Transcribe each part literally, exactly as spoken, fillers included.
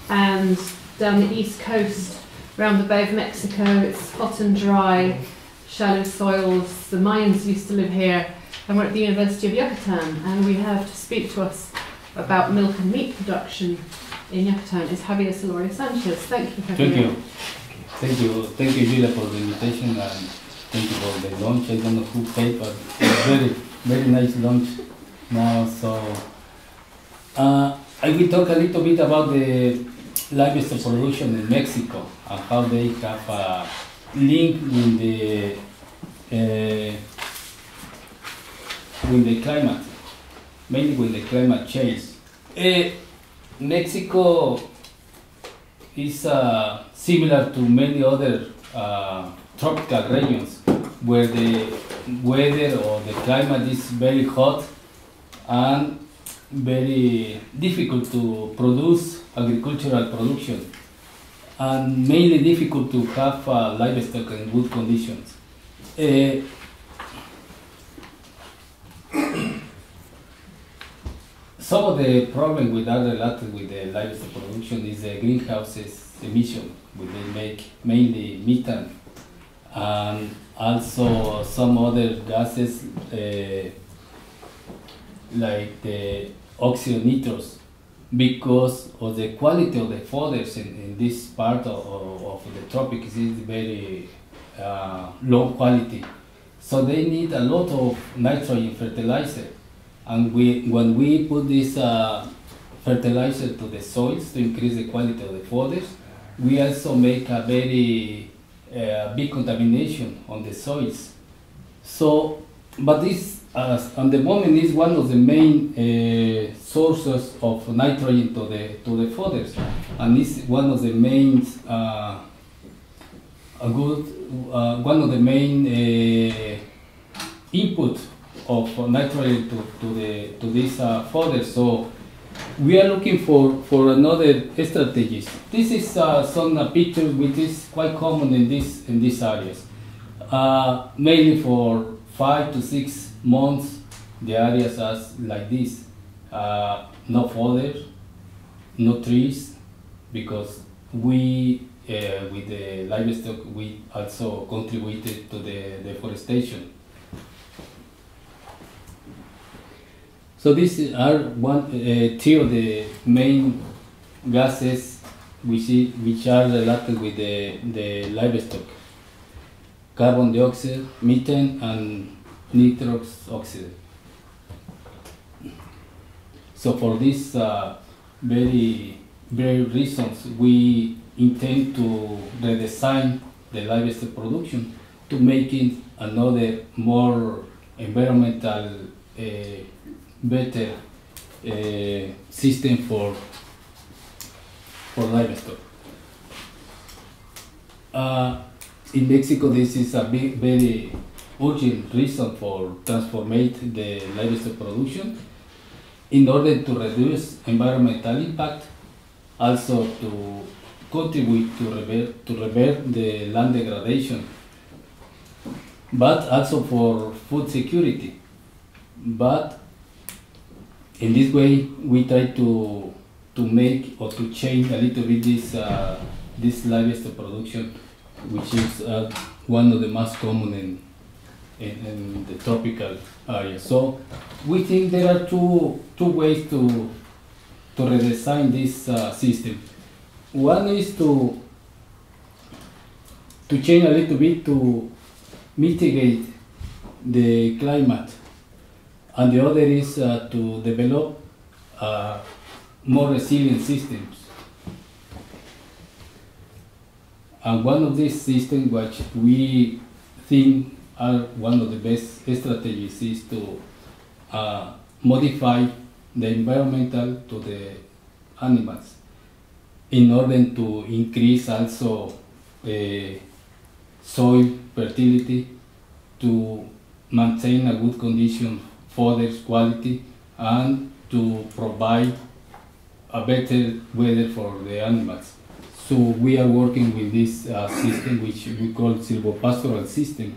and down the east coast, around the Bay of Mexico, it's hot and dry, shallow soils. The Mayans used to live here, and we're at the University of Yucatan, and we have to speak to us about milk and meat production in Yucatan is Javier Solorio Sanchez. Thank you, Javier. Thank you. Thank you. Thank you, Julia, for the invitation, and thank you for the lunch. I don't know who paid, but it's very, very nice lunch now. So uh, I will talk a little bit about the livestock production in Mexico and how they have a link with the uh, with the climate, mainly with the climate change. Uh, Mexico is uh, similar to many other uh, tropical regions where the weather or the climate is very hot and very difficult to produce agricultural production, and mainly difficult to have uh, livestock in good conditions. Uh, Some of the problem with that related with the livestock production is the greenhouses emission, which they make mainly methane, and also some other gases uh, like the oxynitrous, because of the quality of the fodders in, in this part of, of, of the tropics is very uh, low quality. So they need a lot of nitrogen fertilizer. And we, when we put this uh, fertilizer to the soils to increase the quality of the fodders, we also make a very uh, big contamination on the soils. So, but this, uh, at the moment, is one of the main uh, sources of nitrogen to the to the fodders, and is one of the main uh, a good uh, one of the main uh, input of nitrogen to, to the to this uh, fodder. So we are looking for for another strategies. This is uh, some uh, picture which is quite common in this in these areas. Uh, mainly for five to six months, the areas are like this. Uh, no fodder, no trees, because we uh, with the livestock we also contributed to the deforestation. So these are one, uh, two of the main gases we see, which are related with the, the livestock: carbon dioxide, methane, and nitrous oxide. So for these uh, very, very reasons, we intend to redesign the livestock production to make it another more environmental uh, better uh, system for for livestock. Uh, in Mexico, this is a big, very urgent reason for transforming the livestock production in order to reduce environmental impact, also to contribute to revert, to revert the land degradation, but also for food security. But in this way, we try to to make or to change a little bit this uh, this livestock production, which is uh, one of the most common in, in in the tropical area. So we think there are two two ways to to redesign this uh, system. One is to to change a little bit to mitigate the climate, and the other is uh, to develop uh, more resilient systems. And one of these systems which we think are one of the best strategies is to uh, modify the environmental to the animals in order to increase also uh, soil fertility, to maintain a good condition fodder quality, and to provide a better weather for the animals. So we are working with this uh, system, which we call silvopastoral system.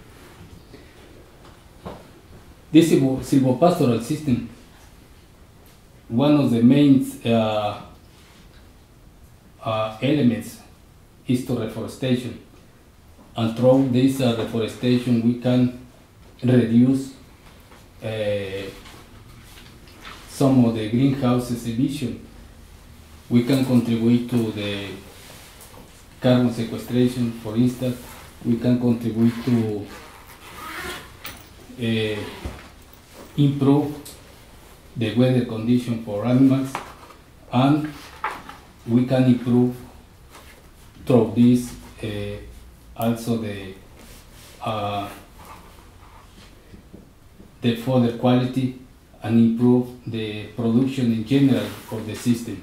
This silvopastoral system, one of the main uh, uh, elements is to reforestation. And through this uh, reforestation, we can reduce uh, some of the greenhouses emission. We can contribute to the carbon sequestration, for instance. We can contribute to uh, improve the weather condition for animals, and we can improve through this uh, also the uh, the fodder quality and improve the production in general for the system.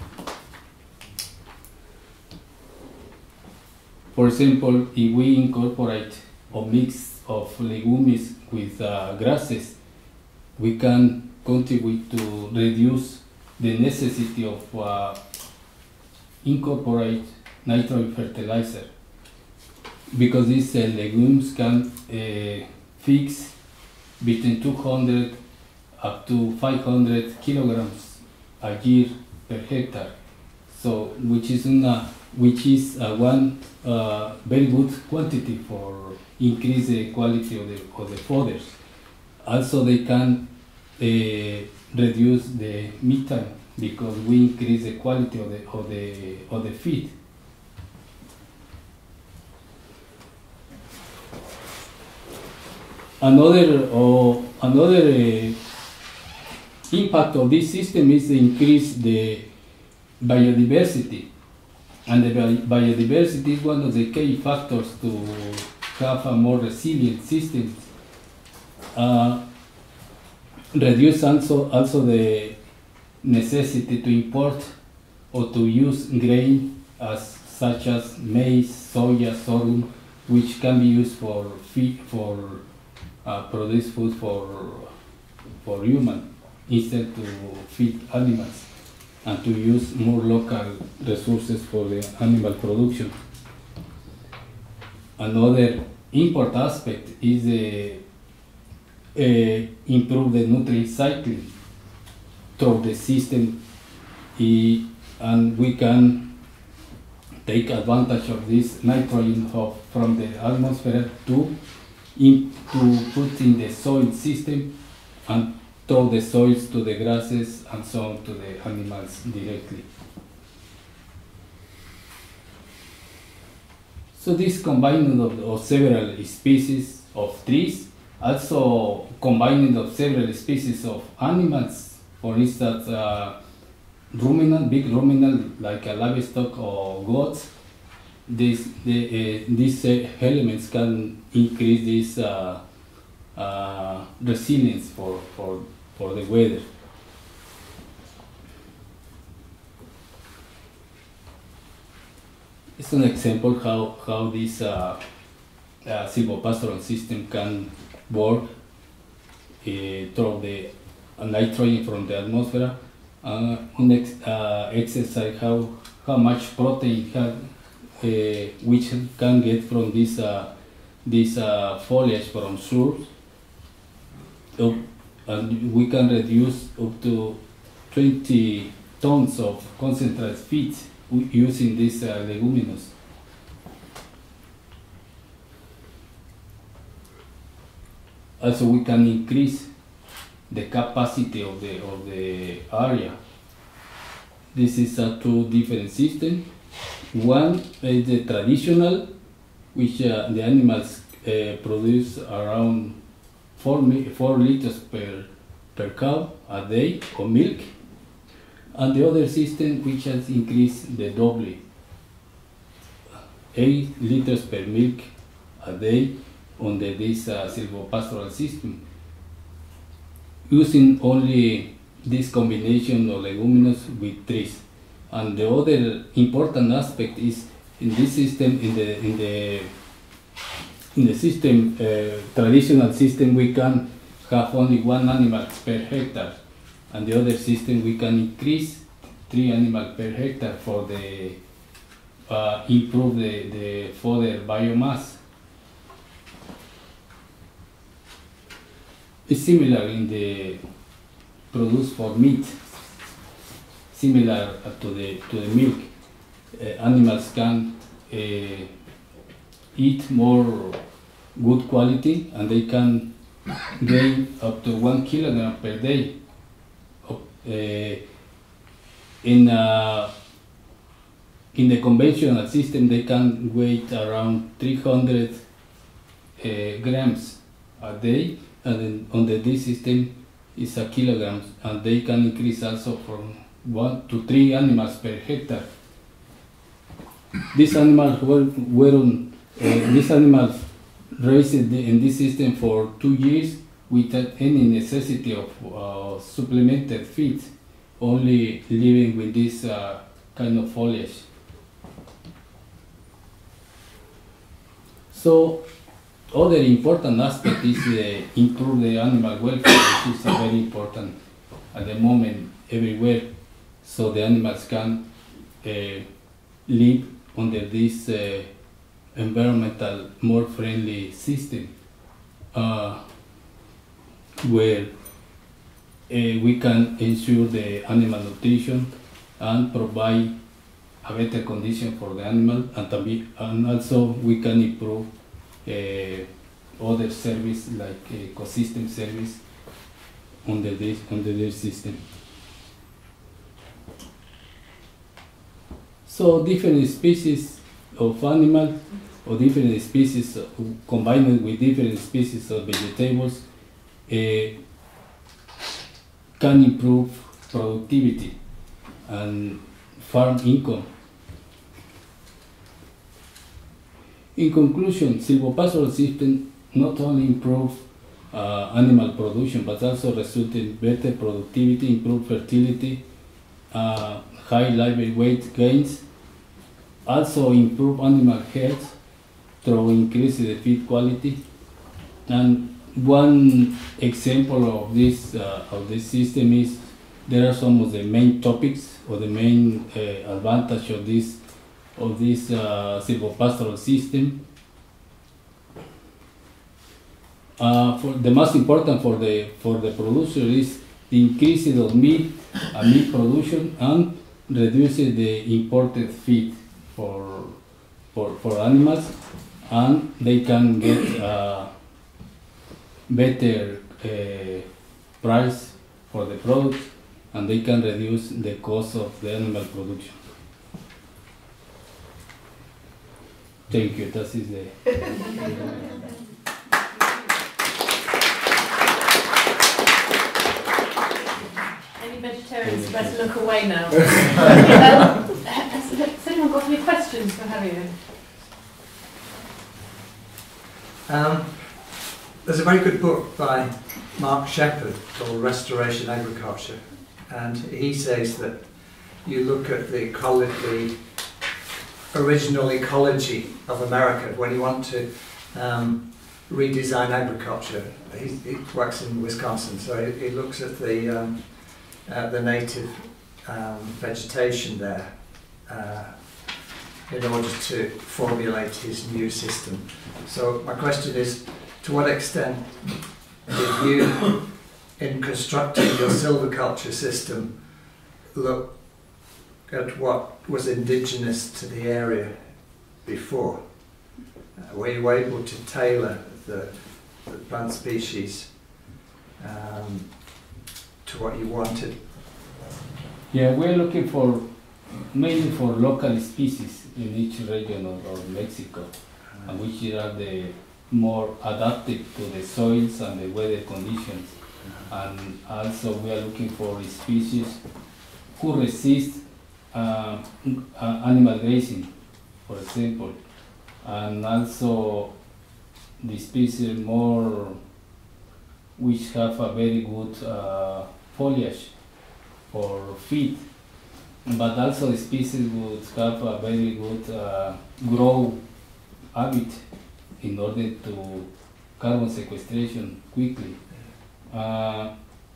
For example, if we incorporate a mix of legumes with uh, grasses, we can contribute to reduce the necessity of uh, incorporate nitrogen fertilizer, because these uh, legumes can uh, fix between two hundred up to five hundred kilograms a year per hectare. So, which is una, which is uh, one uh, very good quantity for increase the quality of the of the fodders. Also, they can uh, reduce the methane because we increase the quality of the of the of the feed. Another uh, another uh, impact of this system is to increase the biodiversity, and the bi biodiversity is one of the key factors to have a more resilient system. Uh, reduce also also the necessity to import or to use grain as such as maize, soya, sorghum, which can be used for feed for uh, produce food for for human instead to feed animals, and to use more local resources for the animal production. Another important aspect is the uh, improve the nutrient cycling through the system, and we can take advantage of this nitrogen of, from the atmosphere to, in, to put in the soil system and throw the soils to the grasses and so on to the animals directly. So this combining of, of several species of trees, also combining of several species of animals, for instance, uh, ruminant, big ruminant like a livestock or goats, this, the, uh, these uh, elements can increase this uh, uh, resilience for, for, for the weather. It's an example how, how this uh, uh, silvopastoral system can work uh, through the nitrogen from the atmosphere. Uh, next uh, exercise how, how much protein have, uh, which can get from this, uh, this uh, foliage from shrubs. Uh, and we can reduce up to twenty tons of concentrated feed using these uh, leguminous. Also, we can increase the capacity of the of the area. This is a two different systems. One is the traditional, which uh, the animals uh, produce around four four liters per per cow a day of milk, and the other system which has increased the double, eight liters per milk a day under this uh, silvopastoral system, using only this combination of leguminous with trees. And the other important aspect is in this system, in the in the in the system, uh, traditional system, we can have only one animal per hectare, and the other system we can increase three animals per hectare for the uh, improve the, the fodder biomass. It's similar in the produce for meat, similar to the to the milk. uh, animals can uh, eat more good quality, and they can gain up to one kilogram per day. Uh, in uh, in the conventional system, they can weigh around three hundred uh, grams a day, and then on the D system is a kilogram, and they can increase also from one to three animals per hectare. These animals were, were on, uh, these animals raised in this system for two years without any necessity of uh, supplemented feed, only living with this uh, kind of foliage. So, other important aspect is uh, improve the animal welfare, which is uh, very important at the moment everywhere, so the animals can uh, live under this uh, environmental, more friendly system, uh, where uh, we can ensure the animal nutrition and provide a better condition for the animal, and, be, and also we can improve uh, other service like ecosystem service under this under this system. So different species of animal or different species combined with different species of vegetables uh, can improve productivity and farm income. In conclusion, silvopastoral system not only improve uh, animal production but also result in better productivity, improved fertility, uh, high live weight gains, also improve animal health through increasing the feed quality. And one example of this uh, of this system is there are some of the main topics or the main uh, advantage of this of this uh, silvopastoral system. Uh, for the most important for the for the producer is the increasing of meat and meat production and reducing the imported feed for for for animals, and they can get uh, better uh, price for the product, and they can reduce the cost of the animal production. Thank you. That is the. Any vegetarians better look away now. um, has, has anyone got any questions for Javier? Um, there's a very good book by Mark Shepard called Restoration Agriculture, and he says that you look at the ecology, original ecology of America when you want to um, redesign agriculture. He, he works in Wisconsin, so he, he looks at the um, uh, the native um, vegetation there uh, in order to formulate his new system. So my question is, to what extent did you, in constructing your silviculture system, look at what was indigenous to the area before? Uh, were you able to tailor the, the plant species um, to what you wanted? Yeah, we're looking for mainly for local species in each region of, of Mexico, uh, and which are the more adapted to the soils and the weather conditions. Uh, and also we are looking for species who resist uh, uh, animal grazing, for example, and also the species more which have a very good uh, foliage for feed, but also the species would have a very good uh, grow habit in order to carbon sequestration quickly. Uh,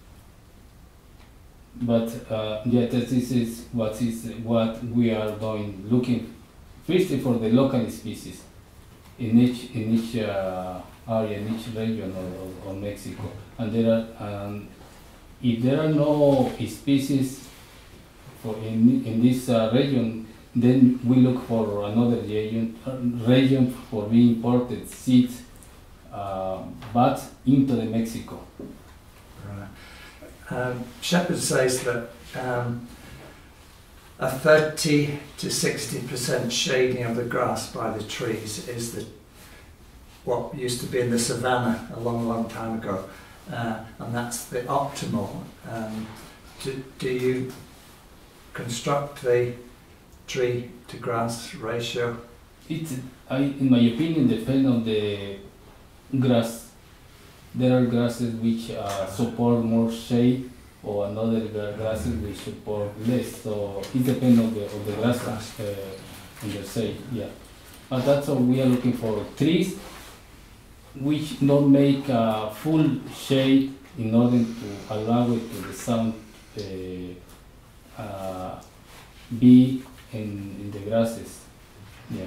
but uh, yeah, this is what is what we are doing, looking firstly for the local species in each in each uh, area, in each region of, of, of Mexico. And there are, um, if there are no species for in in this uh, region, then we look for another region, uh, region for being imported seeds, uh, but into the Mexico. Right. Um, Shepherd says that um, a thirty to sixty percent shading of the grass by the trees is the what used to be in the savannah a long, long time ago, uh, and that's the optimal. Um, do, do you construct the tree to grass ratio? It's, I, in my opinion, depends on the grass. There are grasses which uh, support more shade, or another gra- grasses which support less. So it depends on the of the grasses uh, on the shade. Yeah, but that's all we are looking for. Trees which not make uh, full shade in order to allow it to the sun uh, uh, be in, in the grasses. Yeah.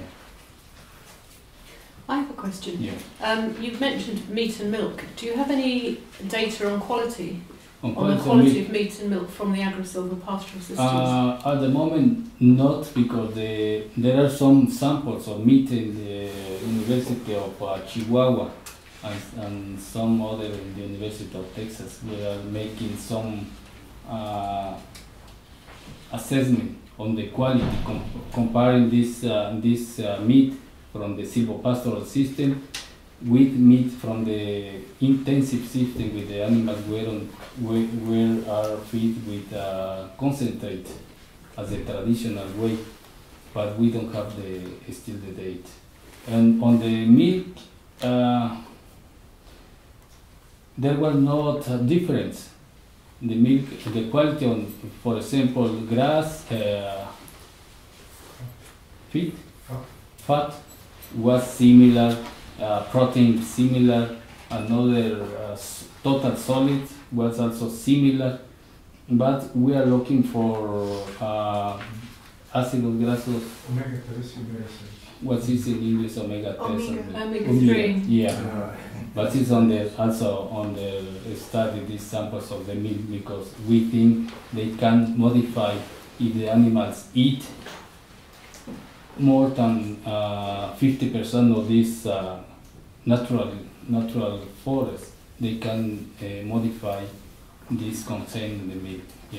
I have a question. Yeah. Um, you've mentioned meat and milk. Do you have any data on quality, On on the quality of quality meat, of meat and milk from the AgriSilver pastoral systems? Uh, at the moment, not, because the, there are some samples of meat in the University of uh, Chihuahua and, and some other in the University of Texas. We are making some uh, assessment on the quality, com- comparing this uh, this uh, meat from the silvopastoral system with meat from the intensive system with the animals where, on, where, where are feed with uh, concentrate as a traditional way, but we don't have the still the date. And on the milk, uh, there was not a difference. The milk, the quality on, for example, grass, uh, feed, fat was similar, uh, protein similar, another uh, s- total solids was also similar, but we are looking for uh, ácidos grasos. Omega tres y omega seis. What is in English omega three? Omega. Omega three. Yeah. Right. But it's on the also on the study these samples of the milk, because we think they can modify if the animals eat more than uh, fifty percent of this uh, natural natural forest. They can uh, modify this content in the milk. Yeah.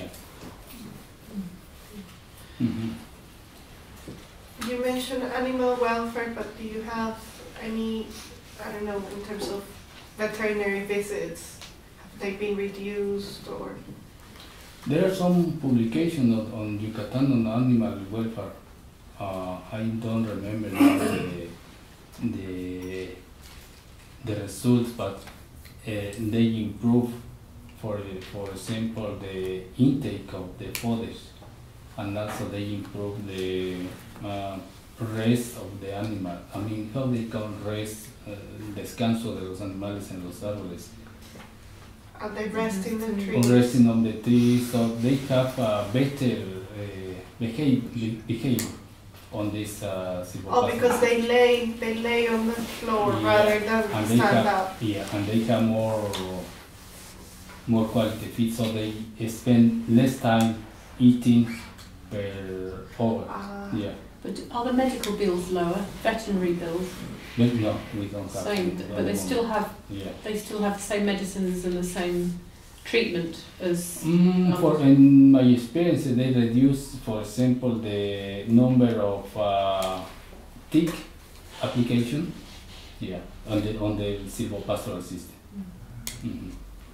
Mm-hmm. You mentioned animal welfare, but do you have any, I don't know, in terms of veterinary visits, have they been reduced or? There are some publications on, on Yucatan on animal welfare. Uh, I don't remember now the, the, the results, but uh, they improve, for, for example, the intake of the foders, and also they improve the uh, rest of the animal. I mean, how they can rest, uh, descanso de los animales en los árboles. Are they resting the Mhm. trees? Resting on the trees, so they have a better uh, behave, behavior on this uh, Oh, because they lay, they lay on the floor Yeah, rather than and they stand have, up. yeah, and they have more more quality feed, so they spend less time eating per hour. Ah. Yeah, But are the medical bills lower? Veterinary bills? but no, we don't have. Same, that but they one. still have Yeah. they still have the same medicines and the same treatment as. Mm, for in my experience, they reduce, for example, the number of uh, tick application. Yeah, on the on the silvopastoral system. Mhm.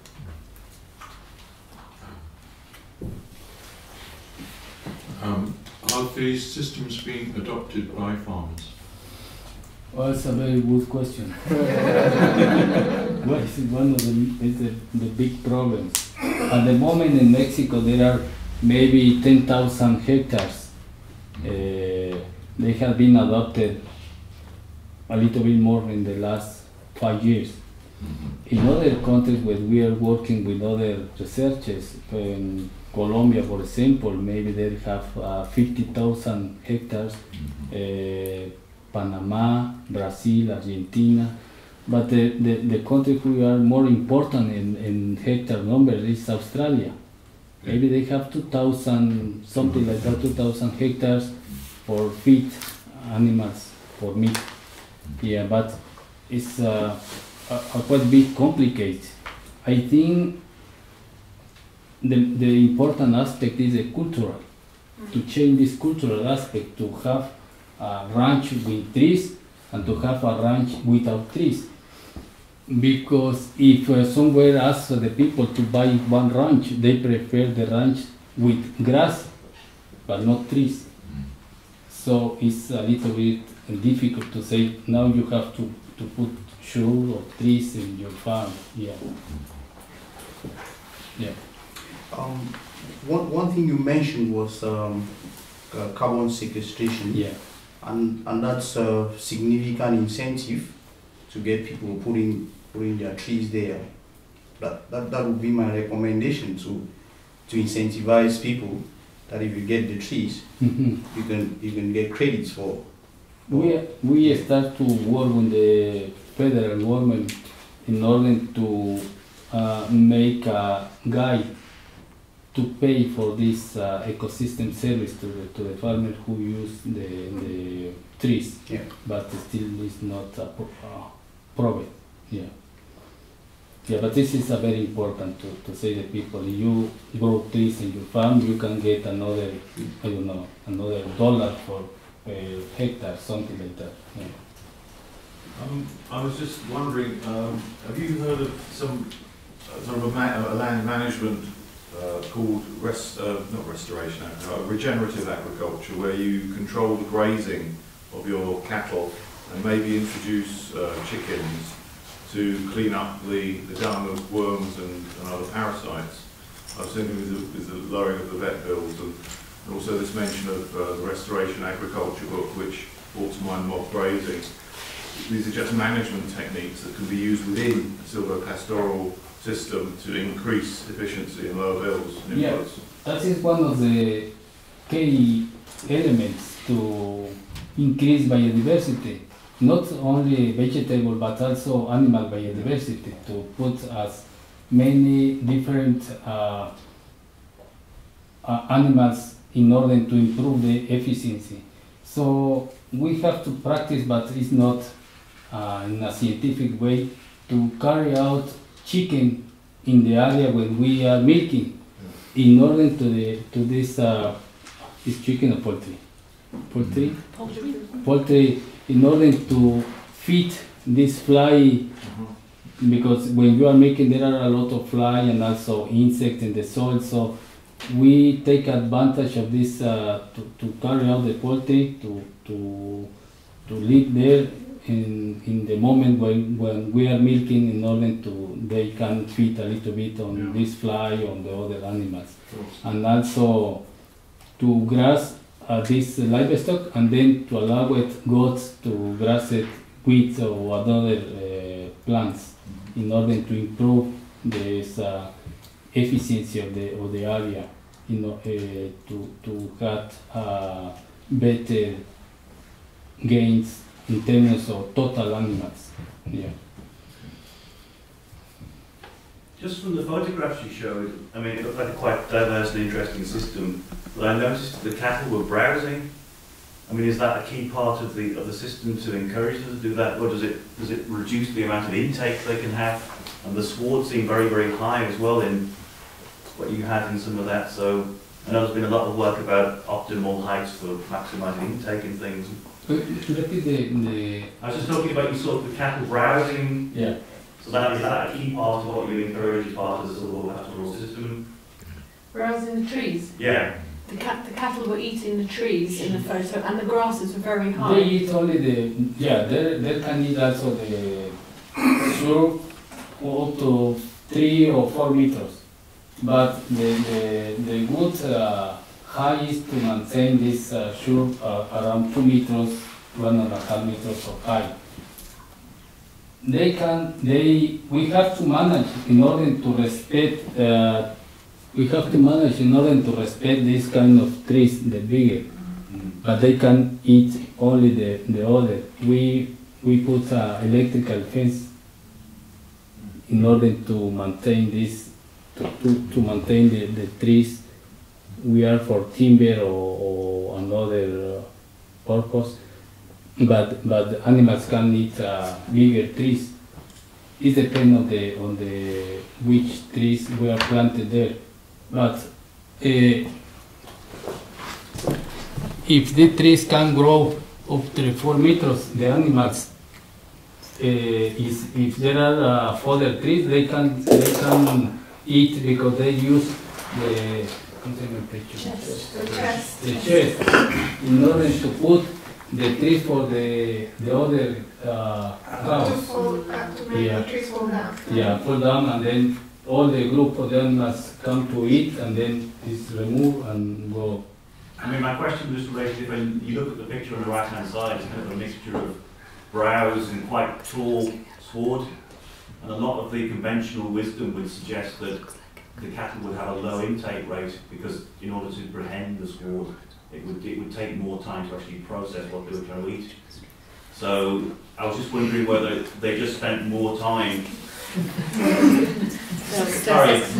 Um, are these systems being adopted by farmers? Well, it's a very good question. What is one of the, is the, the big problems? At the moment in Mexico, there are maybe ten thousand hectares. Uh, they have been adopted a little bit more in the last five years. In other countries where we are working with other researchers, in Colombia, for example, maybe they have uh, fifty thousand hectares. Uh, Panama, Brazil, Argentina, but the, the, the country who are more important in, in hectare number is Australia. Maybe they have two thousand, something like that, two thousand hectares, for feed animals for meat. Yeah, but it's uh, a, a quite bit complicated. I think the, the important aspect is the cultural, to change this cultural aspect, to have a ranch with trees and to have a ranch without trees. Because if uh, somewhere asks the people to buy one ranch, they prefer the ranch with grass but not trees. So it's a little bit difficult to say now you have to, to put shrubs or trees in your farm. Yeah. Yeah. Um, one, one thing you mentioned was um, uh, carbon sequestration. Yeah. And, and that's a significant incentive to get people putting, putting their trees there. That, that, that would be my recommendation, to, to incentivize people that if you get the trees, Mm-hmm. you can you can get credits for. for We, we start to work with the federal government in order to uh, make a guide to pay for this uh, ecosystem service to the, to the farmers who use the, the trees. Yeah. But still is not a pro- uh, problem. Yeah. Yeah, but this is a very important to, to say to people, if you grow trees in your farm, you can get another, I don't know, another dollar for a hectare, something like that. Yeah. Um, I was just wondering, um, have you heard of some uh, sort of a, ma- a land management uh, called rest, uh, not restoration, uh, regenerative agriculture, where you control the grazing of your cattle and maybe introduce uh, chickens to clean up the, the dung of worms and, and other parasites? I was thinking with the, with the lowering of the vet bills, and, and also this mention of uh, the restoration agriculture book, which brought to mind mob grazing. These are just management techniques that can be used within a silvopastoral system to increase efficiency and lower bills and Yeah. inputs. That is one of the key elements to increase biodiversity. Not only vegetable but also animal biodiversity, to put as many different uh, uh, animals in order to improve the efficiency. So we have to practice, but it's not uh, in a scientific way, to carry out chicken in the area when we are milking, in order to the to this uh, is chicken or poultry, poultry, Poultry. poultry, in order to feed this fly, because when you are making there are a lot of fly and also insects in the soil, so we take advantage of this uh, to, to carry out the poultry to to to live there in in the moment when when we are milking, in order to they can feed a little bit on Yeah. this fly on the other animals, Cool. and also to grass uh, this livestock, and then to allow it goats to grass it wheat or other uh, plants, in order to improve this uh, efficiency of the of the area, you know, uh, to to have uh, better gains in terms of total animals. Yeah. Just from the photographs you showed, I mean, it looked like a quite diverse and interesting system, but I noticed the cattle were browsing. I mean, is that a key part of the of the system to encourage them to do that, or does it does it reduce the amount of intake they can have? And the sward seemed very, very high as well in what you had in some of that. So I know there's been a lot of work about optimal heights for maximising intake and things. Uh, Repeat the, the I was just talking about you saw the cattle browsing. yeah. So that is that a key part of what you encourage as part of the silvopastoral system? Whereas in the trees, Yeah. the, cat, the cattle were eating the trees in the photo, and the grasses were very They high. eat only the, yeah, they, they can eat also the shrub up to three or four meters. But the, the, the good uh, high is to maintain this uh, shrub uh, around two meters, one and a half meters of height. They can, they, we have to manage in order to respect, uh, we have to manage in order to respect this kind of trees, the bigger. But they can eat only the, the other. We, we put an electrical fence in order to maintain this, to, to, to maintain the, the trees. We are for timber or, or another uh, purpose, but but the animals can eat uh, bigger trees. It depends on the on the which trees were planted there, but uh, if the trees can grow up to four meters, the animals, uh, is, if there are uh, further trees, they can they can eat because they use the Chest. The chest. the chest in order to put the trees for the the other uh, To cows. fall, uh, to make Yeah. the trees fall down. Yeah, fall down, and then all the group of the animals come to eat, and then it's removed and go. I mean, my question was related, when you look at the picture on the right-hand side, it's kind of a mixture of browse and quite tall sward, and a lot of the conventional wisdom would suggest that the cattle would have a low intake rate because in order to prehend the sward, it would, it would take more time to actually process what they were trying to eat. So I was just wondering whether they just spent more time. Sorry. It's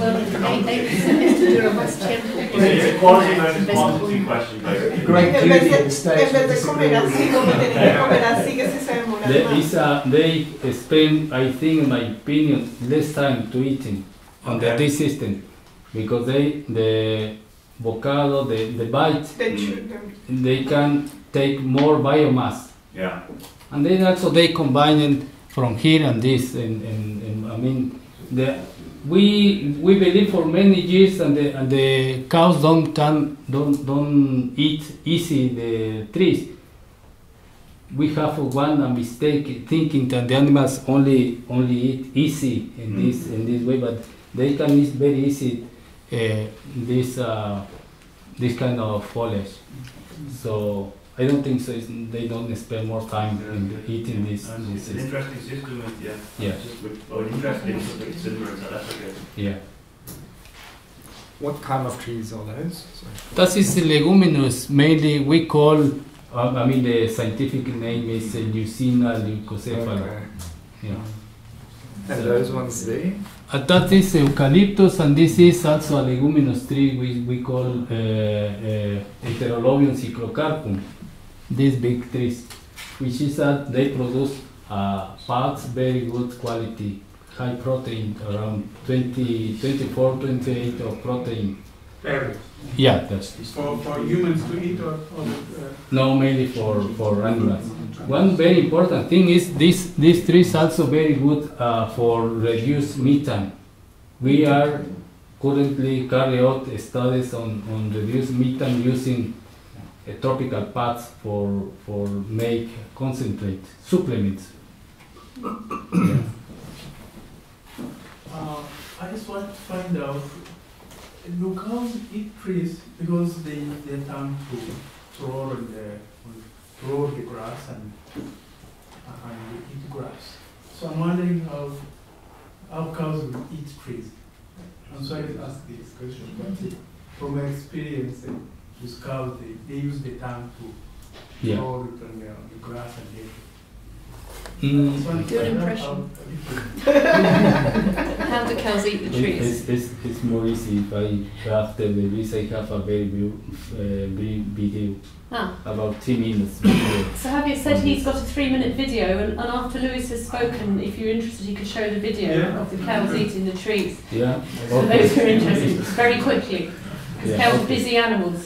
It's a quality versus quantity question, basically. Great En vez clearly de, in the States. en vez de comer así como tienen que comer así, que se sabe morar There más. is a, they spend, I think, in my opinion, less time to eating on the, Okay. this system because they the bocado, the the bite, They chew them. they can take more biomass, Yeah. and then also they combine it from here and this, and, and, and I mean, the we we believe for many years, and the and the cows don't can don't don't eat easy the trees. We have one a mistake thinking that the animals only only eat easy in Mm. this in this way, but they can eat very easy uh, this uh, this kind of foliage. So I don't think so. It's, they don't spend more time in eating this. And this it's an system. interesting system, and yeah. Yeah. Just with, oh, interesting, something similar to that, okay. Yeah. What kind of trees are those? Sorry. That is leguminous. Mainly we call. Um, I mean the scientific name is uh, Leucina leucocephala. Okay. Yeah. And those ones there? Uh, that is eucalyptus, and this is also a leguminous tree we, we call uh, uh, Heterolobium cyclocarpum. These big trees, which is that they produce uh, pods, very good quality, high protein, around twenty, twenty-four, twenty-eight of protein. Berries. Yeah, that's For, for humans to eat or, or uh, no, mainly for, for animals. One very important thing is this, this tree is also very good uh, for reduced methane. We are currently carry out studies on, on reduced methane using uh, tropical pads for, for make concentrate, supplements. Yeah. uh, I just want to find out, do cows eat trees because they they tend to throw on the throw the grass and uh, and they eat grass. So I'm wondering how how cows will eat trees. I'm sorry to ask this question, but from my experience uh, with cows, they, they use the tongue to Yeah. throw it on the, on the grass and they. Mm, Just want to Good find out impression. how- How do cows eat the it- trees? it's, it's, it's more easy if I, after the babies, I have a very view, uh, brief video, Ah. about three minutes video. So Javier said he's got a three-minute video, and, and after Lewis has spoken, if you're interested, he could show the video Yeah. of the cows eating the trees. Yeah. For those who are interested, very quickly. Because Yeah, cows are okay. busy animals.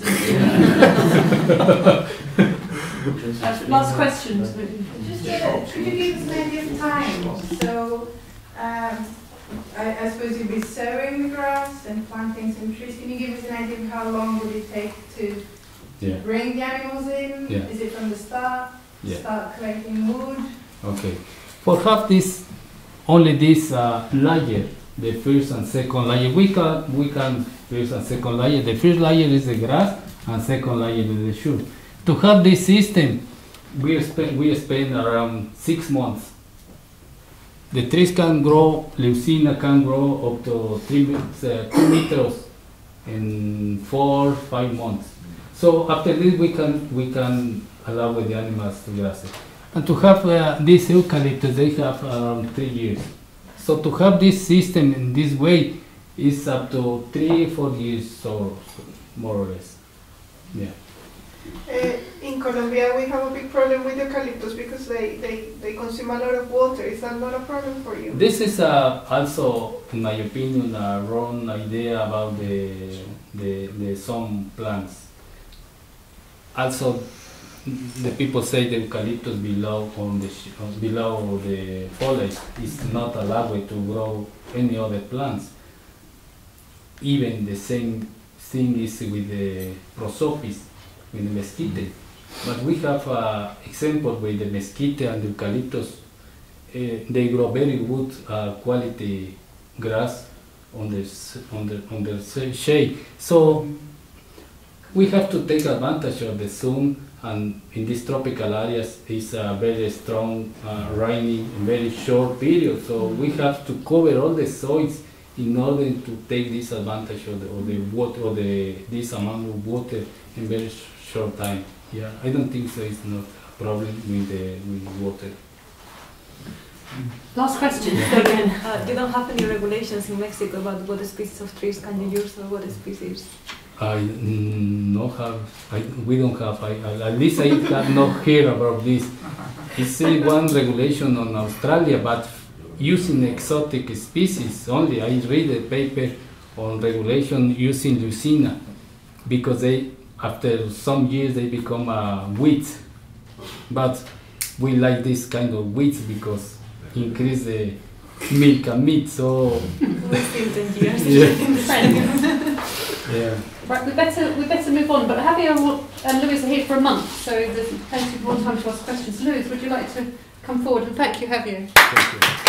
Uh, last question. Just get a, could you give us an idea of time? So, um, I, I suppose you'd be sowing the grass and planting some trees. Can you give us an idea of how long would it take to Yeah. bring the animals in? Yeah. Is it from the start? Yeah. Start collecting wood? Okay. For have this, only this uh, layer, the first and second layer, we can we can first and second layer. The first layer is the grass, and second layer is the sugar. To have this system, we spend we spend around six months. The trees can grow, Leucina can grow up to three met- uh, two meters in four five months. So after this, we can we can allow the animals to graze it. And to have uh, this eucalyptus, they have around three years. So to have this system in this way is up to three, four years or so, more or less. Yeah. Uh, in Colombia, we have a big problem with eucalyptus because they, they, they consume a lot of water. Is that not a problem for you? This is uh, also, in my opinion, a wrong idea about the, the, the some plants. Also, the people say the eucalyptus below on the sh below the foliage is not allowed to grow any other plants. Even the same thing is with the prosopis, with the mesquite. But we have an example with the mesquite and the eucalyptus. Uh, they grow very good uh, quality grass on the on the on the shade. So we have to take advantage of the sun. And in these tropical areas, it's a very strong uh, rainy in very short period. So we have to cover all the soils in order to take this advantage of the, of the water, or the this amount of water in very sh short time. Yeah, I don't think so. It's not a problem with the with water. Last question. Yeah. Again. Uh, you don't have any regulations in Mexico about what species of trees can you use or what species? I mm, no have. I, we don't have. I, I, at least I have not heard about this. It's uh, one regulation on Australia, but using exotic species only. I read a paper on regulation using Lucina, because they after some years they become uh, weeds. But we like this kind of weeds because increase the milk and meat. So we still ten years. Yeah. Yeah. Right, we better we better move on. But Javier and Luis are here for a month, so there's plenty more time to ask questions. Luis, would you like to come forward? And thank you, Javier. Thank you.